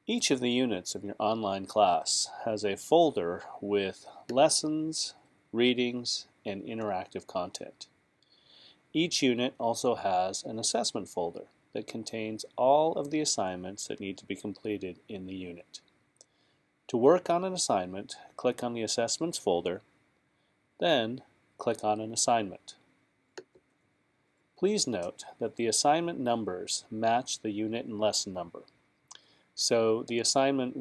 Each of the units of your online class has a folder with lessons, readings, and interactive content. Each unit also has an assessment folder that contains all of the assignments that need to be completed in the unit. To work on an assignment, click on the Assessments folder, then click on an assignment. Please note that the assignment numbers match the unit and lesson number. So the assignment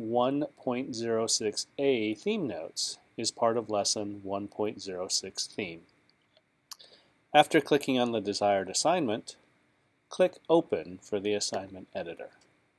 1.06a theme notes is part of lesson 1.06 theme. After clicking on the desired assignment, click Open for the assignment editor.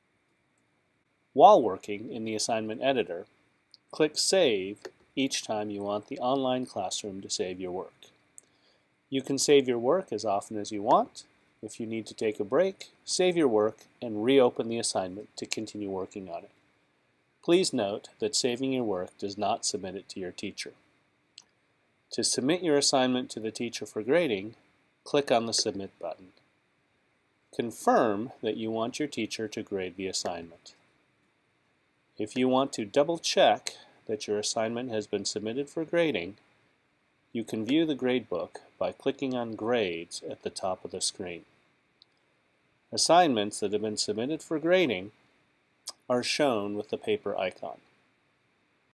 While working in the assignment editor, click Save each time you want the online classroom to save your work. You can save your work as often as you want. If you need to take a break, save your work and reopen the assignment to continue working on it. Please note that saving your work does not submit it to your teacher. To submit your assignment to the teacher for grading, click on the Submit button. Confirm that you want your teacher to grade the assignment. If you want to double-check that your assignment has been submitted for grading, you can view the gradebook by clicking on Grades at the top of the screen. Assignments that have been submitted for grading are shown with the paper icon.